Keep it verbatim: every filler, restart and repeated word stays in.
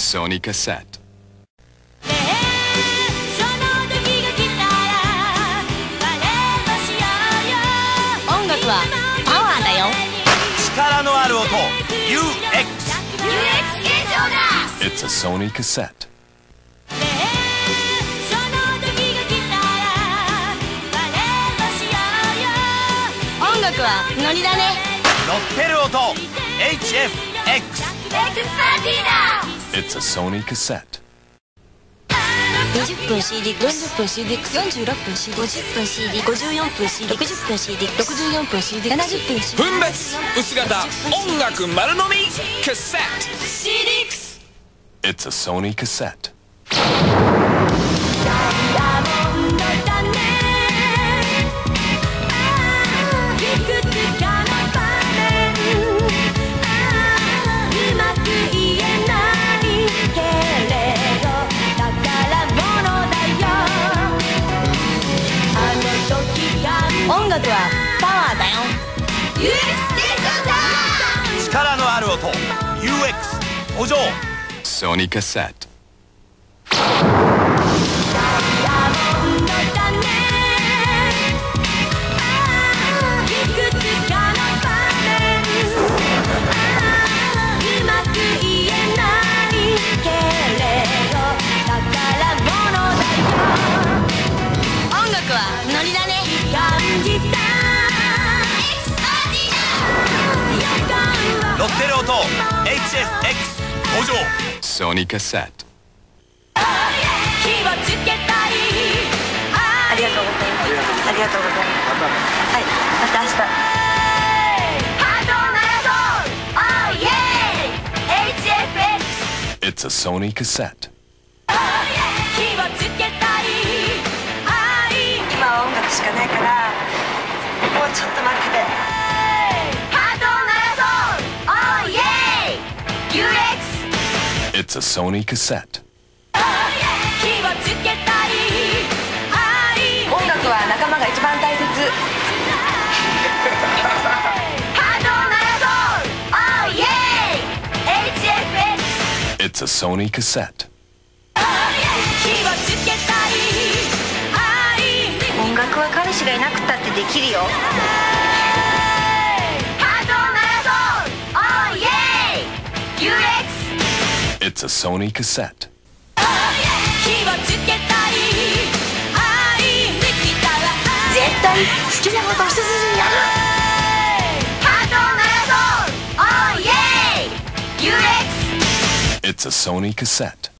Sony cassette. 音楽はパワーだよ。 力のある音 ユーエックス。 ユーエックス 現象だ。 It's a Sony cassette. 音楽はノリだね。 乗ってる音 エイチエフエックス。 エクスパーティーだ。 It's a Sony cassette. にじゅっぷん シーディー、よんじゅっぷん シーディー、よんじゅうろっぷん シーディー、ごじゅっぷん シーディー、ごじゅうよんぷん シーディー、ろくじゅっぷん シーディー、ろくじゅうよんぷん シーディー、ななじゅっぷん シーディー。 分別薄型音楽丸飲みカセットシーディー エックス。 It's a Sony cassette. 音楽はパワーだよ。 ユーエックス ステーションだ。 力のある音 ユーエックス 補助 Sony cassette. 音楽はノリだね。 乗ってる音 エイチエフエックス 補助 Sony cassette. ありがとうございます。ありがとうございます。はい、また明日。ハートを鳴らそう。オーイエーイ エイチエフエックス。 It's a Sony cassette. 今は音楽しかないからもうちょっと待ってて。ハートを鳴らそう。オーイエーイ ユーエックス。 It's a Sony cassette. 音楽は仲間が一番大切。ハートを鳴らそう。オーイエーイ エイチエフエックス。 It's a Sony cassette. 音楽は彼氏がいなくたってできるよ。ハートを鳴らそう。オーイエーイ ユーエックス。 It's a Sony cassette. 絶対好きなこと一筋にやる。ハートを鳴らそう。オーイエーイ ユーエックス。 It's a Sony cassette.